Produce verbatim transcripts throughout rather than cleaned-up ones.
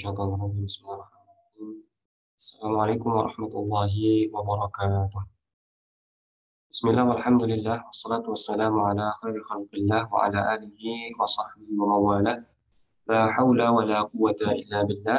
الشيطان الرجيم بسم الله الرحمن الرحيم السلام عليكم ورحمة الله وبركاته بسم الله والحمد لله والصلاة والسلام على خير خلق الله وعلى آله وصحبه ومن والاه لا حول ولا قوة إلا بالله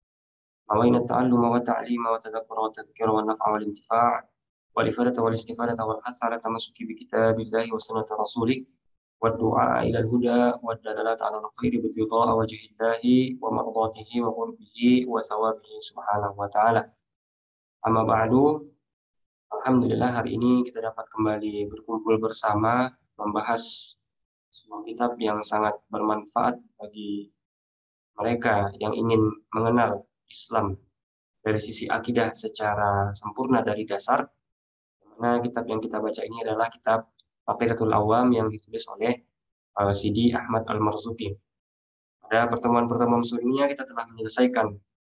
نوينا التعلم والتعليم والتذكر والتذكير والنفع والانتفاع والإفادة والاستفادة والحث على التمسك بكتاب الله وسنة رسوله والدعاء إلى الهدى والدلالة على الخير ابتغاء وجه الله ومرضاته وقربه وثوابه سبحانه وتعالى. Amma ba'du, alhamdulillah hari ini kita dapat kembali berkumpul bersama membahas sebuah kitab yang sangat bermanfaat bagi mereka yang ingin mengenal Islam dari sisi akidah secara sempurna dari dasar. Mana kitab yang kita baca ini adalah kitab Aqidatul Awam yang ditulis oleh uh, Sidi Ahmad Al-Marzuki. Pada pertemuan-pertemuan sebelumnya kita telah menyelesaikan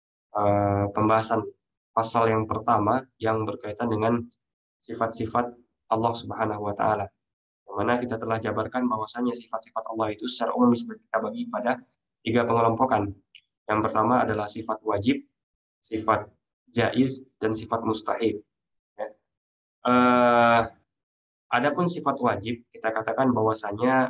uh, pembahasan pasal yang pertama yang berkaitan dengan sifat-sifat Allah Subhanahu wa taala. Yang mana kita telah jabarkan bahwasanya sifat-sifat Allah itu secara umum bisa kita bagi pada tiga pengelompokan. Yang pertama adalah sifat wajib, sifat jaiz, dan sifat mustahil. Ya. Uh, Adapun sifat wajib, kita katakan bahwasanya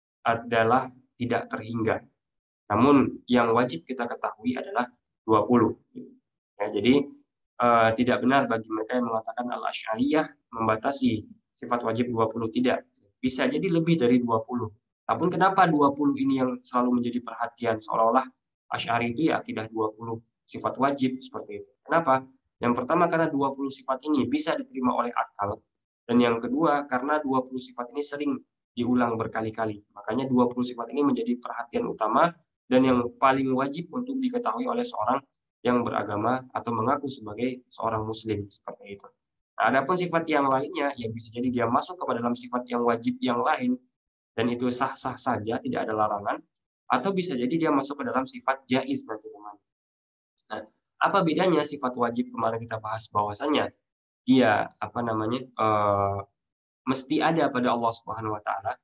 adalah tidak terhingga. Namun yang wajib kita ketahui adalah dua puluh. Ya, jadi uh, tidak benar bagi mereka yang mengatakan al-Asy'ariyah membatasi sifat wajib dua puluh. Tidak. Bisa jadi lebih dari dua puluh. Namun kenapa dua puluh ini yang selalu menjadi perhatian? Seolah-olah Asy'ari itu ya akidah dua puluh sifat wajib seperti itu. Kenapa? Yang pertama karena dua puluh sifat ini bisa diterima oleh akal. Dan yang kedua, karena dua puluh sifat ini sering diulang berkali-kali. Makanya dua puluh sifat ini menjadi perhatian utama dan yang paling wajib untuk diketahui oleh seorang yang beragama atau mengaku sebagai seorang muslim. Seperti itu. Nah, adapun sifat yang lainnya, ya bisa jadi dia masuk kepada dalam sifat yang wajib yang lain, dan itu sah-sah saja, tidak ada larangan. Atau bisa jadi dia masuk ke dalam sifat jaiz nanti teman. Nah, apa bedanya sifat wajib kemarin kita bahas bahwasanya dia apa namanya uh, mesti ada pada Allah Subhanahu wa taala.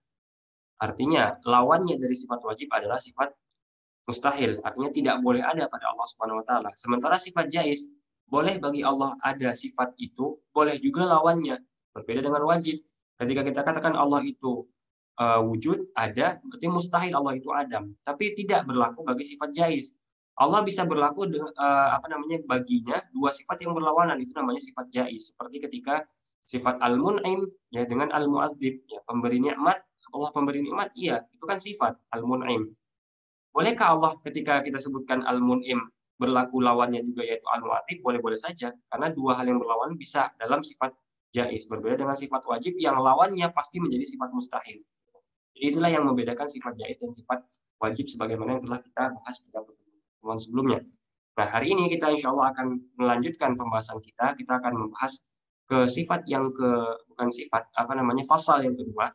Artinya lawannya dari sifat wajib adalah sifat mustahil. Artinya tidak boleh ada pada Allah Subhanahu wa taala. Sementara sifat jaiz boleh bagi Allah ada sifat itu, boleh juga lawannya. Berbeda dengan wajib. Ketika kita katakan Allah itu uh, wujud, ada, berarti mustahil Allah itu adam. Tapi tidak berlaku bagi sifat jaiz. Allah bisa berlaku dengan uh, apa namanya baginya dua sifat yang berlawanan, itu namanya sifat jaiz. Seperti ketika sifat al-mun'im ya dengan al-mu'adzib, ya pemberi nikmat, Allah pemberi nikmat, iya, itu kan sifat al-mun'im. Bolehkah Allah ketika kita sebutkan al-mun'im berlaku lawannya juga yaitu al-mu'adzib? Boleh-boleh saja, karena dua hal yang berlawanan bisa dalam sifat jaiz. Berbeda dengan sifat wajib yang lawannya pasti menjadi sifat mustahil. Jadi itulah yang membedakan sifat jaiz dan sifat wajib sebagaimana yang telah kita bahas pada pertemuan sebelumnya. Nah, hari ini kita insya Allah akan melanjutkan pembahasan kita. Kita akan membahas ke sifat yang ke bukan sifat apa namanya fasal yang kedua,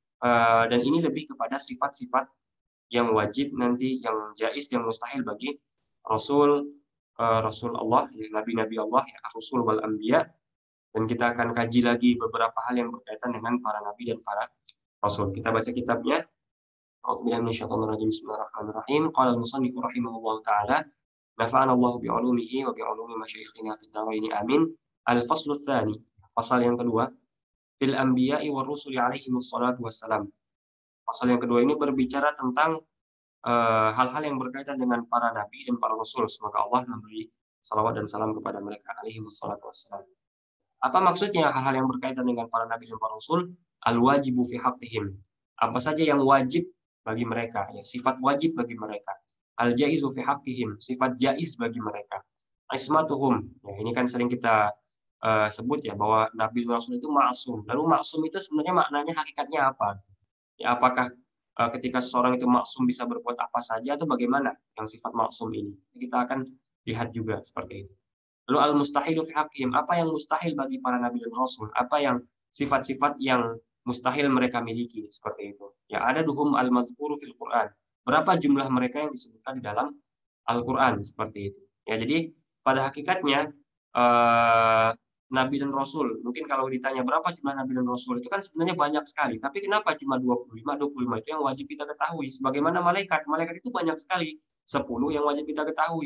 uh, dan ini lebih kepada sifat-sifat yang wajib nanti, yang jaiz, yang mustahil bagi Rasul uh, Rasul Allah, ya, Nabi-Nabi Allah, ya, Rasul wal Anbiya. Dan kita akan kaji lagi beberapa hal yang berkaitan dengan para Nabi dan para Rasul. Kita baca kitabnya. Bismillahirrahmanirrahim. Qala al-musannif rahimahullah ta'ala nafa'ana Allah bi'ulumihi wa bi'ulumi masyayikhina fid dharain amin. Al-faslu tsani, pasal yang kedua, fil anbiya'i war rusuli alaihimus salatu wassalam. Pasal yang kedua ini berbicara tentang uh, hal-hal yang berkaitan dengan para nabi dan para rasul. Semoga Allah memberi salawat dan salam kepada mereka alaihimus salatu wassalam. Apa maksudnya hal-hal yang berkaitan dengan para nabi dan para rasul? Al-wajibu fi haqqihim. Apa saja yang wajib bagi mereka, ya, sifat wajib bagi mereka. Al-jaizu fi haqqihim, sifat jaiz bagi mereka. Ismatuhum, ya, ini kan sering kita uh, sebut ya bahwa nabi dan rasul itu maksum. Lalu maksum itu sebenarnya maknanya hakikatnya apa? Ya, apakah uh, ketika seseorang itu maksum bisa berbuat apa saja atau bagaimana yang sifat maksum ini? Kita akan lihat juga seperti itu. Lalu al-mustahilu fi haqqihim, apa yang mustahil bagi para nabi dan rasul? Apa yang sifat-sifat yang mustahil mereka miliki seperti itu. Ya, ada duhum al-madhkuru fil Quran. Berapa jumlah mereka yang disebutkan di dalam Al-Quran seperti itu. Ya, jadi pada hakikatnya uh, Nabi dan Rasul, mungkin kalau ditanya berapa jumlah Nabi dan Rasul, itu kan sebenarnya banyak sekali. Tapi kenapa cuma dua puluh lima? dua puluh lima itu yang wajib kita ketahui. Sebagaimana malaikat, malaikat itu banyak sekali. sepuluh yang wajib kita ketahui.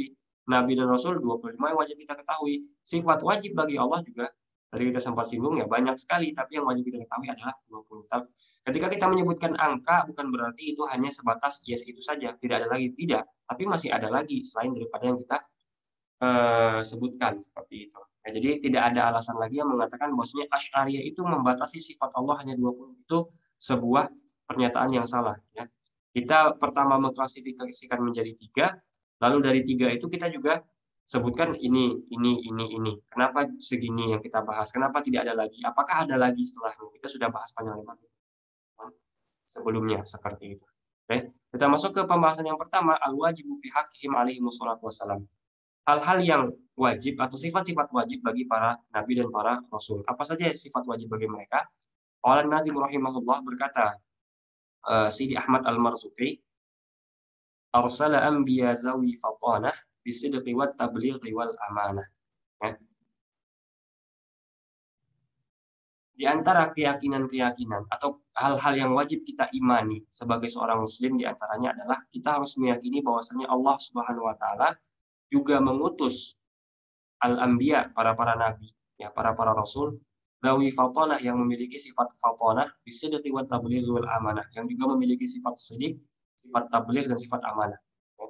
Nabi dan Rasul dua puluh lima yang wajib kita ketahui. Sifat wajib bagi Allah juga tadi kita sempat singgung ya banyak sekali, tapi yang wajib kita ketahui adalah dua puluh. Ketika kita menyebutkan angka bukan berarti itu hanya sebatas yes itu saja, tidak ada lagi, tidak. Tapi masih ada lagi selain daripada yang kita uh, sebutkan seperti itu. Ya, jadi tidak ada alasan lagi yang mengatakan bahwasanya Asy'ariyah itu membatasi sifat Allah hanya dua puluh. Itu sebuah pernyataan yang salah ya. Kita pertama mengklasifikasikan menjadi tiga, lalu dari tiga itu kita juga sebutkan ini, ini, ini, ini. Kenapa segini yang kita bahas? Kenapa tidak ada lagi? Apakah ada lagi setelahnya? Kita sudah bahas panjang lebar sebelumnya seperti itu. Oke, kita masuk ke pembahasan yang pertama, al-wajibu fi haqqihim alaihi wassalatu wassalam. Hal-hal yang wajib atau sifat-sifat wajib bagi para nabi dan para rasul. Apa saja sifat wajib bagi mereka? Qala an-Nazim rahimahullah berkata, uh, Sidi Ahmad Al-Marzuqi, arsala anbiya zawi fatanah bisidqi wat tablighi wal amanah. Ya. Di antara keyakinan-keyakinan atau hal-hal yang wajib kita imani sebagai seorang muslim di antaranya adalah kita harus meyakini bahwasanya Allah Subhanahu wa taala juga mengutus al-anbiya, para para nabi, ya, para para rasul, zawi fatanah yang memiliki sifat fatanah, bisidqi wat tablighi wal amanah, yang juga memiliki sifat sidik, sifat tabligh dan sifat amanah.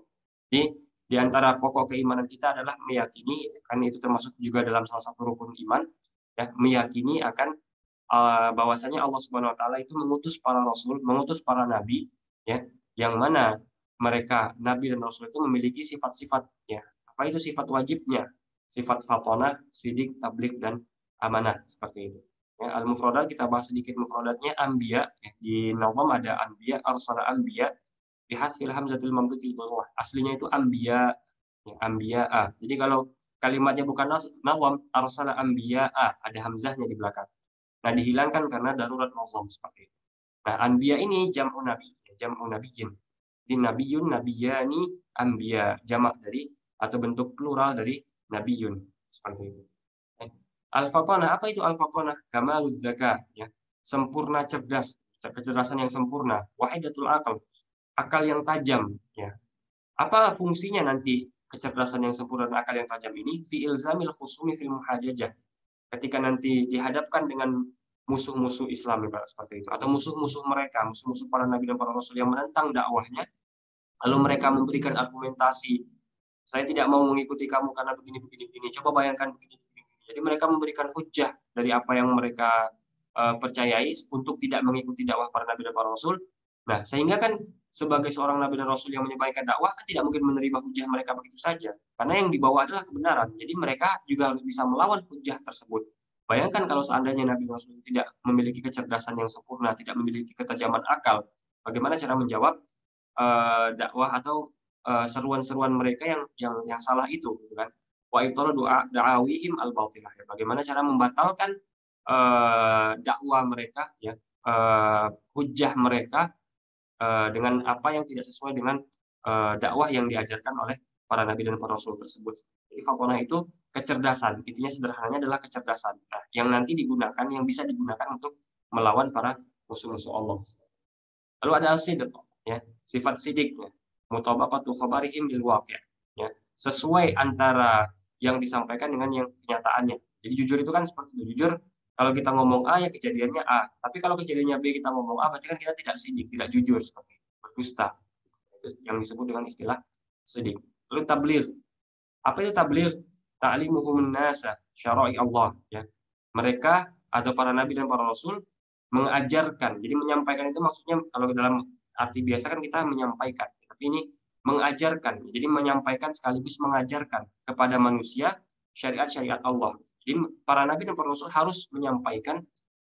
Jadi di antara pokok keimanan kita adalah meyakini, kan itu termasuk juga dalam salah satu rukun iman, ya, meyakini akan uh, bahwasanya Allah Subhanahu wa taala itu mengutus para rasul, mengutus para nabi, ya, yang mana mereka nabi dan rasul itu memiliki sifat-sifat, ya. Apa itu sifat wajibnya? Sifat fatonah, sidik, tabligh dan amanah seperti itu. Ya, al-mufradat kita bahas sedikit mufradatnya anbiya, ya. Di nazam ada anbiya, arsala anbiya bihasfil hamzatil mamdutil dhurrah. Aslinya itu anbiya, ya, anbiya. Jadi kalau kalimatnya bukan nazam, arsala anbiya, ada hamzahnya di belakang. Nah, dihilangkan karena darurat nazam seperti itu. Nah, anbiya ini jam'u nabi, jam'u nabiyyin. Di nabiyun, nabiyani, anbiya, jamak dari atau bentuk plural dari nabiyun seperti itu. Al-fatanah, apa itu al-fatanah? Kamaluz zakah, ya. Sempurna cerdas, kecerdasan yang sempurna, wahidatul aql, akal yang tajam, ya. Apa fungsinya nanti kecerdasan yang sempurna dan akal yang tajam ini? Fi ilzamil khusumi fil muhajajah. Ketika nanti dihadapkan dengan musuh-musuh Islam seperti itu, atau musuh-musuh mereka, musuh-musuh para nabi dan para rasul yang menentang dakwahnya, lalu mereka memberikan argumentasi, saya tidak mau mengikuti kamu karena begini begini begini. Coba bayangkan begini begini. Jadi mereka memberikan hujah dari apa yang mereka uh, percayai untuk tidak mengikuti dakwah para nabi dan para rasul. Nah, sehingga kan sebagai seorang nabi dan rasul yang menyampaikan dakwah kan tidak mungkin menerima hujah mereka begitu saja. Karena yang dibawa adalah kebenaran. Jadi mereka juga harus bisa melawan hujah tersebut. Bayangkan kalau seandainya nabi dan rasul tidak memiliki kecerdasan yang sempurna, tidak memiliki ketajaman akal, bagaimana cara menjawab uh, dakwah atau uh, seruan-seruan mereka yang yang yang salah itu, gitu kan? Wa ibtalu doa da'awihim al-batilah. Ya. Bagaimana cara membatalkan uh, dakwah mereka, ya, uh, hujah mereka uh, dengan apa yang tidak sesuai dengan uh, dakwah yang diajarkan oleh para nabi dan para rasul tersebut. Jadi fatonah itu kecerdasan, intinya sederhananya adalah kecerdasan. Nah, yang nanti digunakan, yang bisa digunakan untuk melawan para musuh-musuh Allah. Lalu ada al-sidq, ya, sifat sidiknya, mutabaqatu khabarihim bil waqi', ya, sesuai antara yang disampaikan dengan yang kenyataannya. Jadi jujur itu kan seperti itu. Jujur kalau kita ngomong A ya kejadiannya A, tapi kalau kejadiannya B kita ngomong A berarti kan kita tidak sidik, tidak jujur seperti itu. Berdusta. Itu yang disebut dengan istilah sidik. Lalu tabligh. Apa itu tabligh? Ta'limuhum nasa syara'i Allah, ya. Mereka atau para nabi dan para rasul mengajarkan. Jadi menyampaikan itu maksudnya kalau dalam arti biasa kan kita menyampaikan, tapi ini mengajarkan. Jadi menyampaikan sekaligus mengajarkan kepada manusia syariat-syariat Allah. Jadi para nabi dan para rasul harus menyampaikan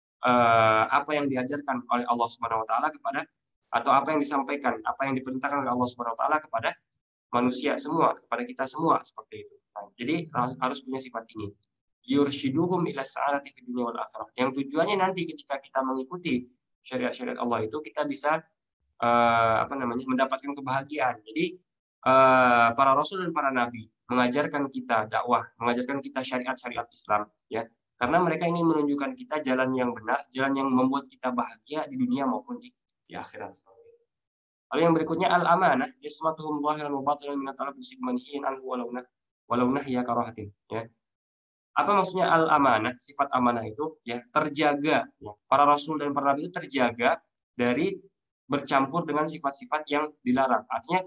uh, apa yang diajarkan oleh Allah Subhanahu wa taala kepada atau apa yang disampaikan, apa yang diperintahkan oleh Allah Subhanahu wa taala kepada manusia semua, kepada kita semua seperti itu. Nah, jadi harus punya sifat ini. Yurshiduhum ila sa'adati fid dunya wal akhirah. Yang tujuannya nanti ketika kita mengikuti syariat-syariat Allah itu kita bisa uh, apa namanya mendapatkan kebahagiaan. Jadi uh, para rasul dan para nabi mengajarkan kita dakwah, mengajarkan kita syariat-syariat Islam, ya. Karena mereka ingin menunjukkan kita jalan yang benar, jalan yang membuat kita bahagia di dunia maupun di, di akhirat. Lalu yang berikutnya al-amanah, ismatuhum zahiran wa batinan min at-talabbusi bimanhiyin anhu walau walau nahya karahatin, ya. Apa maksudnya al-amanah? Sifat amanah itu ya terjaga, ya. Para rasul dan para nabi itu terjaga dari bercampur dengan sifat-sifat yang dilarang. Artinya,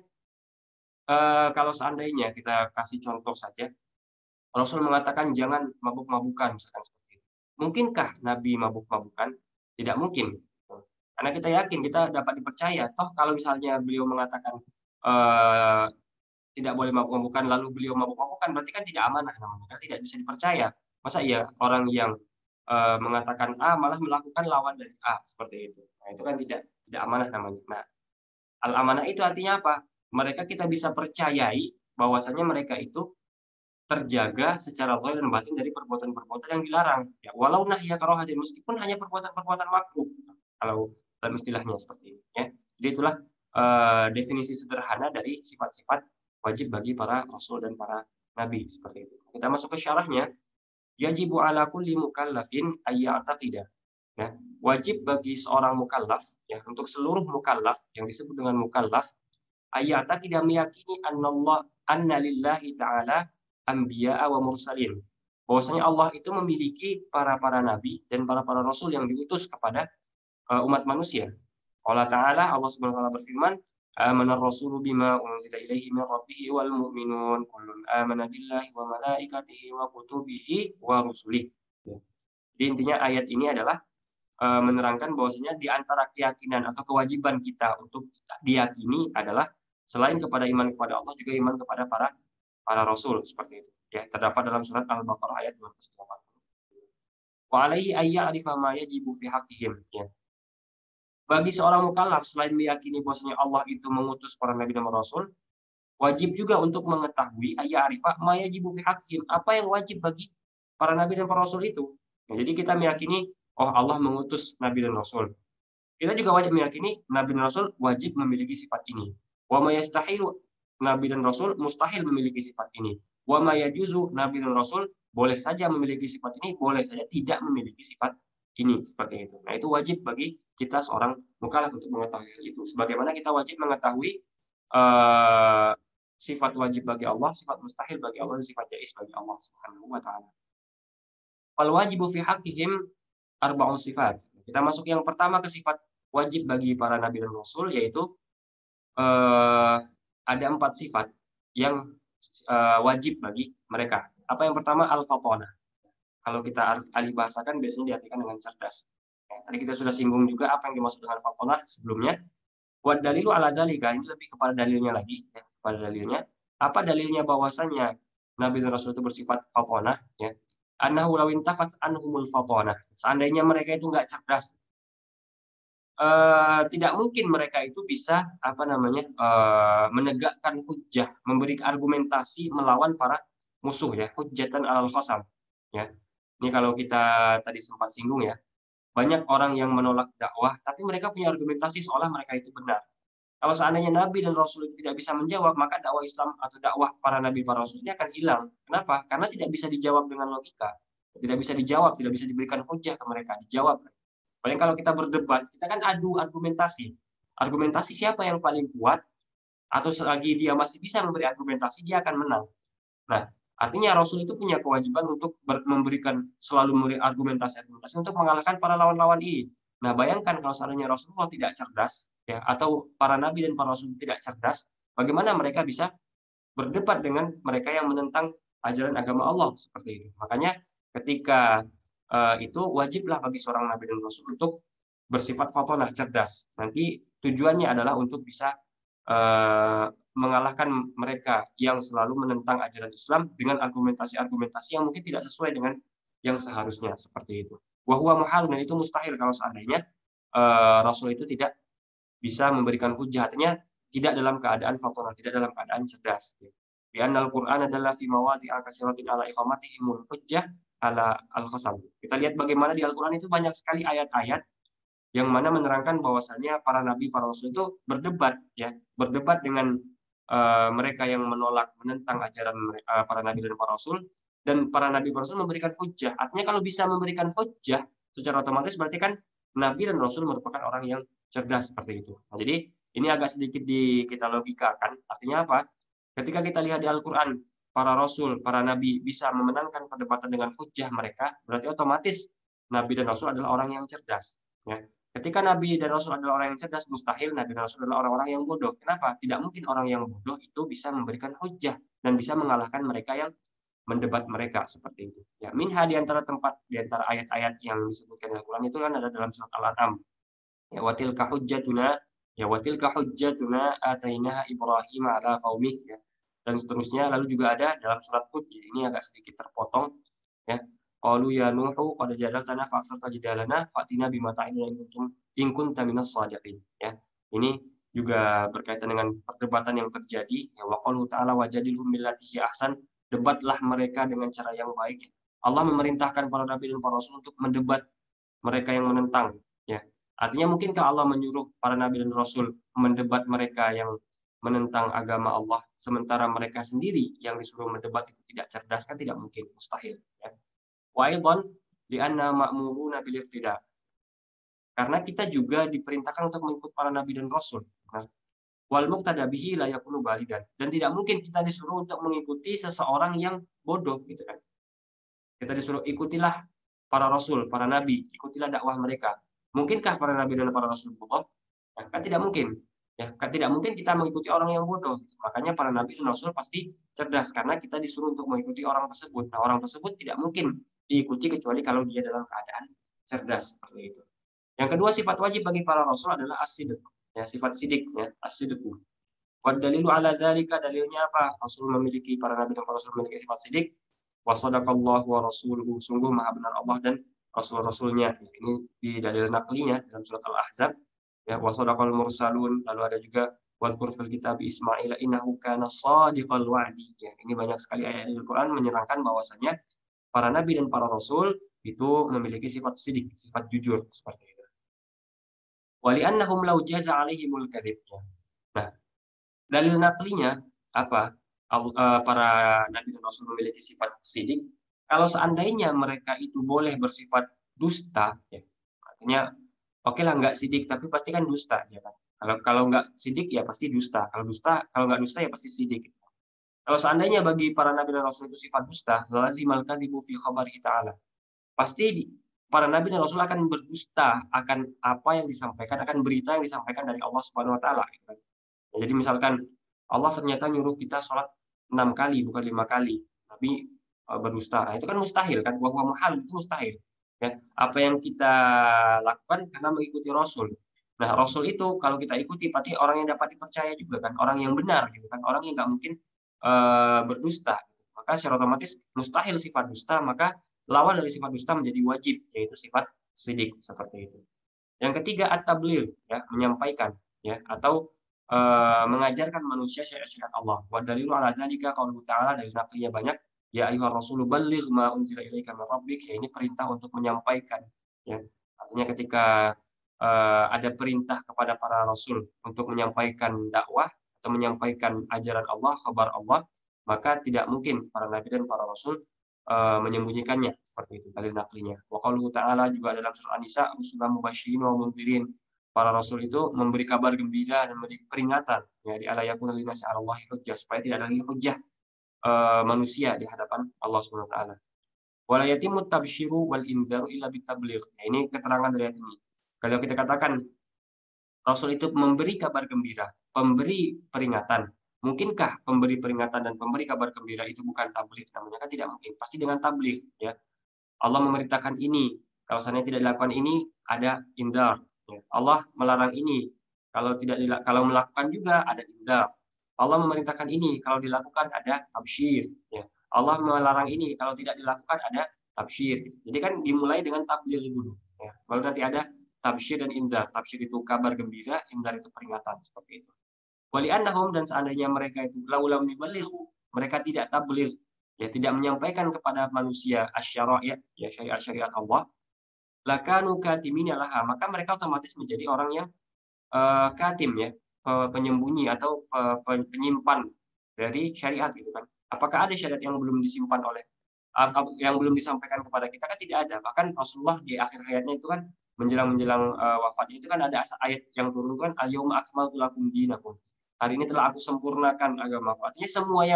eee, kalau seandainya kita kasih contoh saja, Rasul mengatakan jangan mabuk-mabukan, misalkan seperti itu. Mungkinkah Nabi mabuk-mabukan? Tidak mungkin, gitu. Karena kita yakin, kita dapat dipercaya. Toh kalau misalnya beliau mengatakan, eee, tidak boleh mabuk-mabukan, lalu beliau mabuk-mabukan, berarti kan tidak amanah namanya, kan tidak bisa dipercaya. Masa iya orang yang, eee, mengatakan A malah melakukan lawan dari A, seperti itu. Nah, itu kan tidak tidak amanah namanya. Nah, al-amanah itu artinya apa? Mereka kita bisa percayai bahwasanya mereka itu terjaga secara zahir dan batin dari perbuatan-perbuatan yang dilarang. Ya, walau nahya karahatin, meskipun hanya perbuatan-perbuatan makruh, kalau dalam istilahnya seperti ini, ya. Jadi itulah, eee, definisi sederhana dari sifat-sifat wajib bagi para rasul dan para nabi, seperti itu. Kita masuk ke syarahnya, yajibu ala kulli mukallafin ay ya'taqida. Ya, wajib bagi seorang mukallaf, ya, untuk seluruh mukallaf, yang disebut dengan mukallaf, ay ya'taqida, meyakini annallah anna lillahi ta'ala anbiya'a wa mursalin. Bahwasanya Allah itu memiliki para-para nabi dan para-para rasul yang diutus kepada uh, umat manusia. Allah Ta'ala, Allah Subhanahu wa taala berfirman, "Amana ar-rasulu bima unzila ilaihi min rabbih wal mu'minun kullun amana billahi wa malaikatihi wa kutubihi wa rusulihi." Ya. Jadi intinya ayat ini adalah uh, menerangkan bahwasanya di antara keyakinan atau kewajiban kita untuk diyakini adalah selain kepada iman kepada Allah juga iman kepada para para rasul, seperti itu. Ya, terdapat dalam surat Al-Baqarah ayat dua ratus delapan puluh. Wa alaihi ay ya'rifa ma yajibu fi haqqihim, ya. Bagi seorang mukallaf, selain meyakini bahwasanya Allah itu mengutus para nabi dan rasul, wajib juga untuk mengetahui ay ya'rifa ma yajibu fi haqqihim, apa yang wajib bagi para nabi dan para rasul itu. Nah, jadi kita meyakini, oh Allah mengutus nabi dan rasul. Kita juga wajib meyakini nabi dan rasul wajib memiliki sifat ini. Wa ma yastahilu, nabi dan rasul mustahil memiliki sifat ini. Wa ma yajuzu, nabi dan rasul boleh saja memiliki sifat ini, boleh saja tidak memiliki sifat ini, seperti itu. Nah, itu wajib bagi kita seorang mukallaf untuk mengetahui hal itu. Sebagaimana kita wajib mengetahui uh, sifat wajib bagi Allah, sifat mustahil bagi Allah, dan sifat jaiz bagi Allah Subhanahu wa taala. Fal wajibu fi haqqihim arba'un sifat. Kita masuk yang pertama ke sifat wajib bagi para nabi dan rasul, yaitu uh, ada empat sifat yang uh, wajib bagi mereka. Apa yang pertama? Al-fatonah. Kalau kita alih bahasakan biasanya diartikan dengan cerdas. Ya, tadi kita sudah singgung juga apa yang dimaksud dengan fatonah sebelumnya. Wa dalilu ala dzalika, ini lebih kepada dalilnya lagi, ya, kepada dalilnya. Apa dalilnya bahwasanya nabi dan rasul itu bersifat fatonah, ya? Annahu law intafat anhumul fatonah. Seandainya mereka itu enggak cerdas, Uh, tidak mungkin mereka itu bisa apa namanya uh, menegakkan hujjah, memberi argumentasi melawan para musuh, ya, hujjatan alal khasam, ya. Ini kalau kita tadi sempat singgung, ya, banyak orang yang menolak dakwah tapi mereka punya argumentasi seolah mereka itu benar. Kalau seandainya nabi dan rasul itu tidak bisa menjawab, maka dakwah Islam atau dakwah para nabi para rasul ini akan hilang. Kenapa? Karena tidak bisa dijawab dengan logika, tidak bisa dijawab, tidak bisa diberikan hujjah ke mereka, dijawab. Paling kalau kita berdebat, kita kan adu argumentasi. Argumentasi siapa yang paling kuat, atau selagi dia masih bisa memberi argumentasi, dia akan menang. Nah, artinya Rasul itu punya kewajiban untuk memberikan, selalu memberi argumentasi-argumentasi untuk mengalahkan para lawan-lawan ini. Nah, bayangkan kalau seandainya Rasulullah tidak cerdas, ya, atau para nabi dan para rasul tidak cerdas, bagaimana mereka bisa berdebat dengan mereka yang menentang ajaran agama Allah, seperti itu. Makanya ketika uh, itu wajiblah bagi seorang nabi dan rasul untuk bersifat fatonah, cerdas. Nanti tujuannya adalah untuk bisa uh, mengalahkan mereka yang selalu menentang ajaran Islam dengan argumentasi-argumentasi yang mungkin tidak sesuai dengan yang seharusnya, seperti itu. Wa huwa muhal, dan itu mustahil kalau seandainya uh, Rasul itu tidak bisa memberikan hujjah, artinya tidak dalam keadaan fatonah, tidak dalam keadaan cerdas. Bi annal Qur'an adalah fi mawadhi'a katsiratin ala iqamatihimul hujjah ala al-khasam. Kita lihat bagaimana di Al-Qur'an itu banyak sekali ayat-ayat yang mana menerangkan bahwasanya para nabi, para rasul itu berdebat, ya, berdebat dengan uh, mereka yang menolak, menentang ajaran uh, para nabi dan para rasul, dan para nabi para rasul memberikan hujjah. Artinya kalau bisa memberikan hujjah secara otomatis berarti kan nabi dan rasul merupakan orang yang cerdas, seperti itu. Nah, jadi ini agak sedikit di kita logikakan. Artinya apa? Ketika kita lihat di Al-Qur'an, para rasul, para nabi bisa memenangkan perdebatan dengan hujjah mereka, berarti otomatis nabi dan rasul adalah orang yang cerdas, ya. Ketika nabi dan rasul adalah orang yang cerdas, mustahil nabi dan rasul adalah orang-orang yang bodoh. Kenapa? Tidak mungkin orang yang bodoh itu bisa memberikan hujjah dan bisa mengalahkan mereka yang mendebat mereka, seperti itu. Ya, minha di antara tempat, di antara ayat-ayat yang disebutkan dalam Al-Qur'an itu kan ada dalam surat Al-An'am. Ya, wa tilka hujjatuna ya wa tilka hujjatuna atainaha Ibrahim ala qaumih, ya. Dan seterusnya, lalu juga ada dalam surat Hud, ya, ini agak sedikit terpotong, ya. Qalu ya Nuhu qad jadaltana fa'aksarta jidalana fa'tina bima ta'iduna in kuntum in kunta minas shadiqin, ya. Ini juga berkaitan dengan perdebatan yang terjadi, ya, wa qaluhu ta'ala wajadilhum billati hi ahsan, debatlah mereka dengan cara yang baik. Allah memerintahkan para nabi dan para rasul untuk mendebat mereka yang menentang, ya. Artinya mungkinkah Allah menyuruh para nabi dan rasul mendebat mereka yang menentang agama Allah, sementara mereka sendiri yang disuruh mendebat itu tidak cerdas? Kan tidak mungkin, mustahil, ya. Wa aidan li'anna ma'muruna bil iqtida. Karena kita juga diperintahkan untuk mengikut para nabi dan rasul. Nah, wal muqtada bihi la yakunu balidan. Dan tidak mungkin kita disuruh untuk mengikuti seseorang yang bodoh, gitu kan. Kita disuruh ikutilah para rasul, para nabi, ikutilah dakwah mereka. Mungkinkah para nabi dan para rasul bodoh? Ya, kan tidak mungkin. Ya, kan tidak mungkin kita mengikuti orang yang bodoh. Makanya para nabi dan rasul pasti cerdas karena kita disuruh untuk mengikuti orang tersebut. Nah, orang tersebut tidak mungkin diikuti kecuali kalau dia dalam keadaan cerdas, seperti itu. Yang kedua, sifat wajib bagi para rasul adalah as-sidq. Ya, sifat sidik, ya, as-sidqu. Wa dalilu ala dzalika, dalilnya apa? Rasul memiliki para nabi dan para rasul memiliki sifat sidik. Wa sadaqallahu wa rasuluhu, sungguh maha benar Allah dan rasul-rasulnya. Ini di dalil naqlinya dalam surat Al-Ahzab. Ya, wa sadaqal mursalun, lalu ada juga wadhkur fil kitab Ismail innahu kana shadiqal wa'di. Ya, ini banyak sekali ayat di Al-Qur'an menyerangkan bahwasanya para nabi dan para rasul itu memiliki sifat sidik, sifat jujur, seperti itu. Wa li'annahum law jaza 'alaihimul kadzib. Nah, dalil naqlinya apa? Para nabi dan rasul memiliki sifat sidik. Kalau seandainya mereka itu boleh bersifat dusta, ya, artinya oke lah nggak sidik, tapi pasti kan dusta, ya kan? Kalau kalau nggak sidik ya pasti dusta. Kalau dusta, kalau nggak dusta ya pasti sidik. Kalau seandainya bagi para nabi dan rasul itu sifat dusta, lazimal kadzibu fi khabari ta'ala. Pasti para nabi dan rasul akan berdusta akan apa yang disampaikan, akan berita yang disampaikan dari Allah Subhanahu wa taala, gitu kan. Jadi misalkan Allah ternyata nyuruh kita sholat enam kali bukan lima kali, Nabi uh, berdusta. Nah, itu kan mustahil kan, wa huwa muhal, itu mustahil. Ya, apa yang kita lakukan karena mengikuti Rasul. Nah, Rasul itu kalau kita ikuti pasti orang yang dapat dipercaya juga kan, orang yang benar gitu kan, orang yang nggak mungkin uh, berdusta. Maka secara otomatis mustahil sifat dusta, maka lawan dari sifat dusta menjadi wajib, yaitu sifat sidik, seperti itu. Yang ketiga, at-tabligh, ya, menyampaikan, ya, atau uh, mengajarkan manusia syariat-syariat Allah. Wa dalilu ala dzalika qauluhu ta'ala, dari naqlinya banyak, ya ayyuhar rasulu balligh ma unzila ilaika min rabbik, ya, ini perintah untuk menyampaikan, ya. Artinya ketika uh, ada perintah kepada para rasul untuk menyampaikan dakwah atau menyampaikan ajaran Allah, kabar Allah, maka tidak mungkin para nabi dan para rasul Uh, menyembunyikannya, seperti itu dalil naqlinya. Wa qauluhu ta'ala, juga dalam surah An-Nisa, rusulan mubasysyirin wa mundhirin. Para rasul itu memberi kabar gembira dan memberi peringatan, ya, di ala yakuna linnasi 'ala Allahi hujjah, supaya tidak ada lagi hujjah uh, manusia di hadapan Allah Subhanahu wa taala. Wa la yatimmu tabsyiru wal inzaru illa bitabligh. Ya, ini keterangan dari ayat ini. Kalau kita katakan rasul itu memberi kabar gembira, pemberi peringatan, mungkinkah pemberi peringatan dan pemberi kabar gembira itu bukan tabligh? Namanya kan tidak mungkin. Pasti dengan tabligh, ya. Allah memerintahkan ini, kalau seandainya tidak dilakukan ini ada inzar, ya. Allah melarang ini, kalau tidak kalau melakukan juga ada inzar. Allah memerintahkan ini, kalau dilakukan ada tabsyir, ya. Allah melarang ini, kalau tidak dilakukan ada tabsyir. Jadi kan dimulai dengan tabligh dulu, ya. Baru nanti ada tabsyir dan inzar. Tabsyir itu kabar gembira, inzar itu peringatan, seperti itu. Wali'annahum, dan seandainya mereka itu laulam yuballighu, mereka tidak tabligh, ya, tidak menyampaikan kepada manusia asy-syara'i', ya, syariat-syariat Allah, lakanu katimina laha, maka mereka otomatis menjadi orang yang uh, katim, ya, penyembunyi atau uh, penyimpan dari syariat, gitu kan. Apakah ada syariat yang belum disimpan oleh uh, yang belum disampaikan kepada kita? Kan tidak ada. Bahkan Rasulullah di akhir hayatnya itu kan menjelang-menjelang uh, wafatnya itu kan ada ayat yang turun kan, al-yauma akmaltu lakum dinakum. Hari ini telah aku sempurnakan agamaku. Artinya semua yang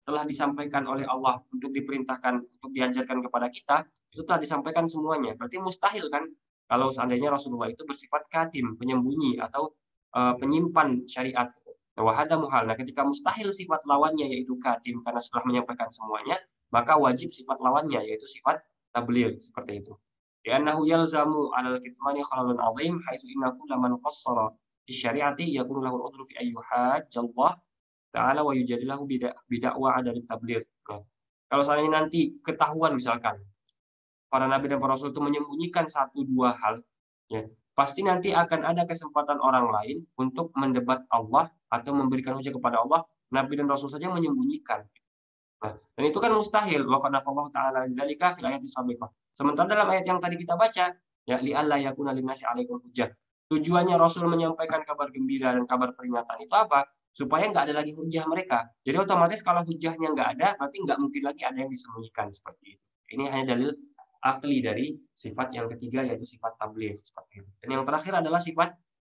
telah disampaikan oleh Allah untuk diperintahkan, untuk diajarkan kepada kita, itu telah disampaikan semuanya. Berarti mustahil kan kalau seandainya Rasulullah itu bersifat katim, penyembunyi atau, eee, penyimpan syariat. Wa hadza muhal. Nah, ketika mustahil sifat lawannya yaitu katim karena setelah menyampaikan semuanya, maka wajib sifat lawannya yaitu sifat tabligh, seperti itu. Li'annahu yalzamu 'alal kitmani khalalun 'azim haitsu inna kulla man qassara fi syari'ati yakunu lahu al-'udhru fi ay yuhajjallah ta'ala wa yujadilahu bida bida'wa 'adalit tabligh. Nah, kalau seandainya nanti ketahuan misalkan para nabi dan para rasul itu menyembunyikan satu dua hal, ya, pasti nanti akan ada kesempatan orang lain untuk mendebat Allah atau memberikan hujah kepada Allah, nabi dan rasul saja menyembunyikan. Nah, dan itu kan mustahil, wa qad nafallahu ta'ala dzalika fil ayati sabiqah. Sementara dalam ayat yang tadi kita baca, ya li'alla yakuna linnasi 'alaikum hujjah. Tujuannya Rasul menyampaikan kabar gembira dan kabar peringatan itu apa? Supaya nggak ada lagi hujah mereka. Jadi otomatis kalau hujahnya nggak ada, berarti nggak mungkin lagi ada yang disembunyikan seperti itu. Ini hanya dalil akli dari sifat yang ketiga yaitu sifat tabligh seperti itu. Dan yang terakhir adalah sifat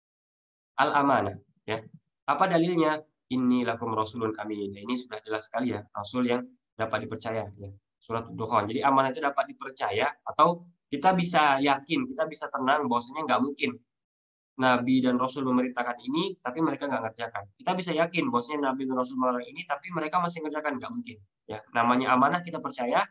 al-amanah, ya. Apa dalilnya? Inni lakum rasulun amin. Nah, ini sudah jelas sekali ya, rasul yang dapat dipercaya ya. Surat Ad-Dukhan. Jadi amanah itu dapat dipercaya atau kita bisa yakin, kita bisa tenang bahwasanya nggak mungkin nabi dan rasul memerintahkan ini tapi mereka nggak ngerjakan. Kita bisa yakin bahwasanya nabi dan rasul melarang ini tapi mereka masih ngerjakan, nggak mungkin. Ya, namanya amanah kita percaya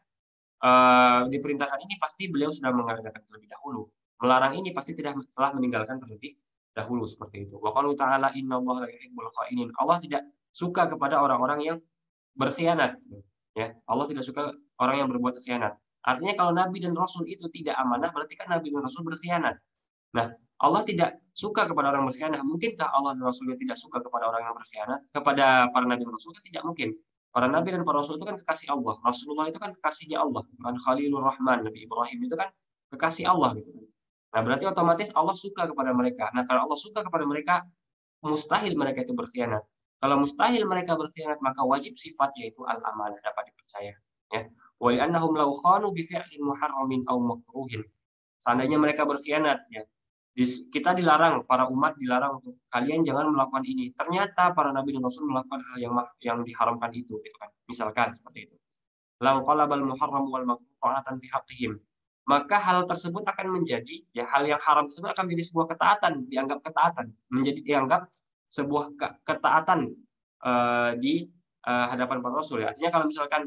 uh, diperintahkan ini pasti beliau sudah mengerjakan terlebih dahulu. Melarang ini pasti tidak telah meninggalkan terlebih dahulu seperti itu. Wa qalu ta'ala innallaha la yuhibbul kha'inin. Allah tidak suka kepada orang-orang yang berkhianat. Ya, Allah tidak suka orang yang berbuat khianat. Artinya kalau nabi dan rasul itu tidak amanah berarti kan nabi dan rasul berkhianat. Nah, Allah tidak suka kepada orang berkhianat. Mungkinkah Allah dan Rasulnya tidak suka kepada orang yang berkhianat? Kepada para nabi dan rasul? Tidak mungkin. Para nabi dan para rasul itu kan kekasih Allah. Rasulullah itu kan kekasihnya Allah. Kan Khalilur Rahman. Nabi Ibrahim itu kan kekasih Allah gitu. Nah, berarti otomatis Allah suka kepada mereka. Nah, kalau Allah suka kepada mereka, mustahil mereka itu berkhianat. Kalau mustahil mereka berkhianat, maka wajib sifat yaitu al-amanah dapat dipercaya. Ya. Wa li'annahum law khanu bi fi'lin muharramin aw makruhin. Seandainya mereka berkhianat, ya, kita dilarang, para umat dilarang untuk kalian jangan melakukan ini. Ternyata para nabi dan rasul melakukan hal yang yang diharamkan itu, gitu kan. Misalkan seperti itu. Lam qalabal muharram wal makruh ta'atan fi haqqihim. Maka hal tersebut akan menjadi ya hal yang haram tersebut akan menjadi sebuah ketaatan, dianggap ketaatan, menjadi dianggap sebuah ke, ketaatan uh, di uh, hadapan para rasul. Ya. Artinya kalau misalkan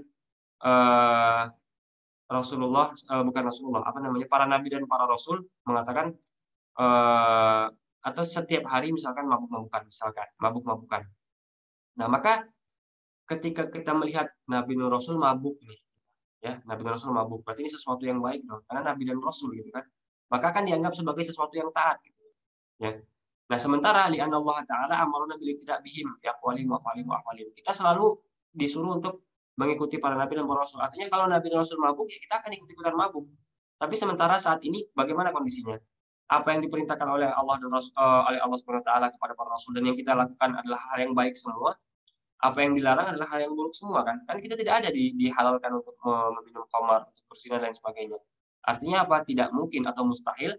uh, Rasulullah uh, bukan Rasulullah, apa namanya? Para nabi dan para rasul mengatakan Uh, atau setiap hari misalkan mabuk-mabukan, misalkan mabuk-mabukan. Nah, maka ketika kita melihat Nabi dan Rasul mabuk nih, ya, Nabi dan Rasul mabuk, berarti ini sesuatu yang baik dong, karena Nabi dan Rasul gitu kan. Maka akan dianggap sebagai sesuatu yang taat gitu. Ya. Nah, sementara li anna Allah Ta'ala amarna bil tidak bihim fi aqwalihim wa af'alihim wa ahwalihim. Kita selalu disuruh untuk mengikuti para nabi dan para rasul. Artinya kalau Nabi dan Rasul mabuk, ya kita akan ikut-ikutan mabuk. Tapi sementara saat ini bagaimana kondisinya? Apa yang diperintahkan oleh Allah dan Rasul, uh, oleh Allah Subhanahu wa taala kepada para rasul dan yang kita lakukan adalah hal yang baik semua. Apa yang dilarang adalah hal yang buruk semua kan? Kan kita tidak ada di, dihalalkan untuk meminum khamar, untuk berzina dan sebagainya. Artinya apa? Tidak mungkin atau mustahil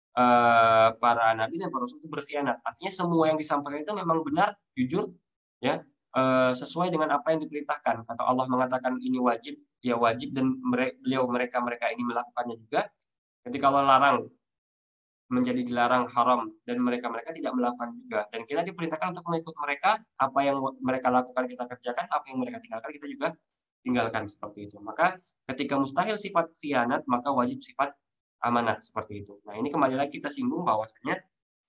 uh, para nabi dan para rasul itu berkhianat. Artinya semua yang disampaikan itu memang benar, jujur, ya, uh, sesuai dengan apa yang diperintahkan. Kata Allah mengatakan ini wajib, ya wajib dan beliau mereka mereka ini melakukannya juga. Ketika Allah larang menjadi dilarang haram dan mereka-mereka tidak melakukan juga dan kita diperintahkan untuk mengikut mereka, apa yang mereka lakukan kita kerjakan, apa yang mereka tinggalkan kita juga tinggalkan seperti itu. Maka ketika mustahil sifat khianat maka wajib sifat amanat seperti itu. Nah, ini kembali lagi kita singgung bahwasanya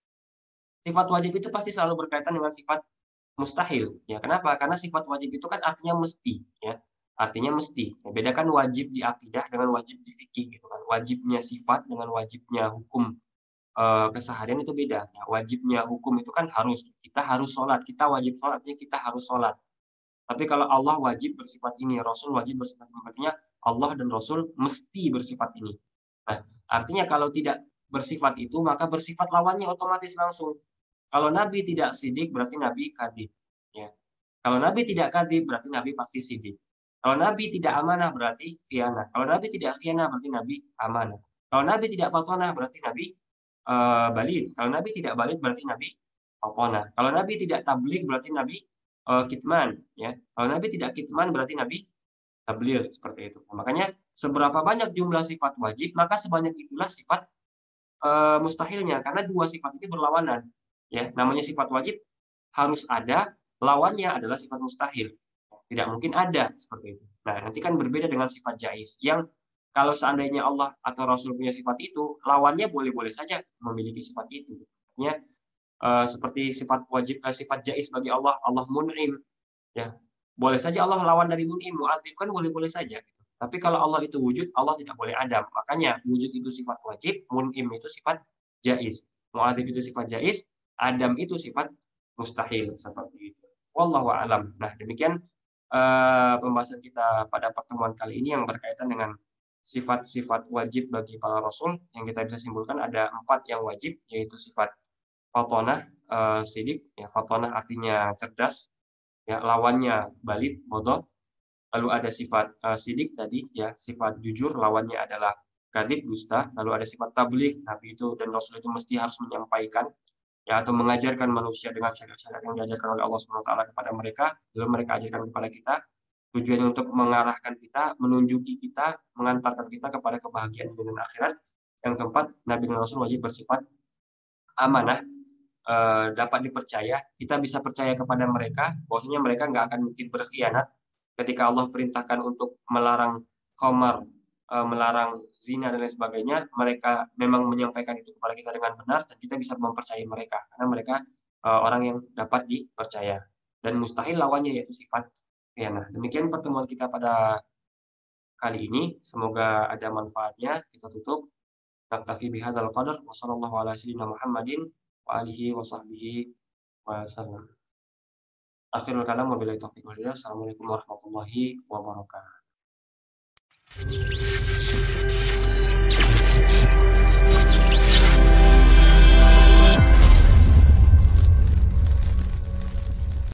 sifat wajib itu pasti selalu berkaitan dengan sifat mustahil. Ya, kenapa? Karena sifat wajib itu kan artinya mesti, ya. Artinya mesti. Ya, bedakan wajib di akidah dengan wajib di fikih gitu kan. Wajibnya sifat dengan wajibnya hukum keseharian itu beda. Ya, wajibnya hukum itu kan harus. Kita harus sholat. Kita wajib sholat, artinya kita harus sholat. Tapi kalau Allah wajib bersifat ini, Rasul wajib bersifat ini, artinya Allah dan Rasul mesti bersifat ini. Nah, artinya kalau tidak bersifat itu, maka bersifat lawannya otomatis langsung. Kalau Nabi tidak sidik, berarti Nabi kadhib. Ya. Kalau Nabi tidak kadhib, berarti Nabi pasti sidik. Kalau Nabi tidak amanah, berarti khianat. Kalau Nabi tidak khianat, berarti Nabi amanah. Kalau Nabi tidak fatonah, berarti Nabi Uh, balid. Kalau Nabi tidak balid berarti Nabi fatonah. Kalau Nabi tidak tabligh berarti Nabi uh, kitman, ya. Kalau Nabi tidak kitman berarti Nabi tabligh, seperti itu. Nah, makanya seberapa banyak jumlah sifat wajib, maka sebanyak itulah sifat uh, mustahilnya, karena dua sifat ini berlawanan. Ya, namanya sifat wajib harus ada, lawannya adalah sifat mustahil. Tidak mungkin ada seperti itu. Nah, nanti kan berbeda dengan sifat jaiz yang kalau seandainya Allah atau Rasul punya sifat itu, lawannya boleh-boleh saja memiliki sifat itu. Artinya uh, seperti sifat wajib, uh, sifat jaiz bagi Allah, Allah mun'im, ya. Boleh saja Allah lawan dari mun'im, mu'adzib kan boleh-boleh saja. Gitu. Tapi kalau Allah itu wujud, Allah tidak boleh adam. Makanya wujud itu sifat wajib, mun'im itu sifat jaiz, mu'adzib itu sifat jaiz, adam itu sifat mustahil, seperti itu. Wallahu a'lam. Nah, demikian uh, pembahasan kita pada pertemuan kali ini yang berkaitan dengan sifat-sifat wajib bagi para rasul. Yang kita bisa simpulkan ada empat yang wajib, yaitu sifat fatonah, uh, sidik, ya, fatonah artinya cerdas, ya, lawannya balit, bodoh. Lalu ada sifat uh, sidik tadi, ya, sifat jujur, lawannya adalah kadzib, dusta. Lalu ada sifat tabligh, Nabi itu dan Rasul itu mesti harus menyampaikan, ya, atau mengajarkan manusia dengan syariat-syariat yang diajarkan oleh Allah Subhanahu wa taala kepada mereka, lalu mereka ajarkan kepada kita. Tujuannya untuk mengarahkan kita, menunjuki kita, mengantarkan kita kepada kebahagiaan dunia dan akhirat. Yang keempat, Nabi dan Rasul wajib bersifat amanah, eh, dapat dipercaya. Kita bisa percaya kepada mereka, bahwasanya mereka nggak akan mungkin berkhianat. Ketika Allah perintahkan untuk melarang khamar, eh, melarang zina dan lain sebagainya, mereka memang menyampaikan itu kepada kita dengan benar, dan kita bisa mempercayai mereka, karena mereka eh, orang yang dapat dipercaya. Dan mustahil lawannya yaitu sifat khianah. Demikian pertemuan kita pada kali ini. Semoga ada manfaatnya. Kita tutup. Naktafi bihadzal qadar. Wa sallallahu ala sayyidina Muhammadin wa alihi wa sahbihi wa sallam. Akhirul kalam, wabillahi taufiq wal hidayah. Assalamualaikum warahmatullahi wabarakatuh.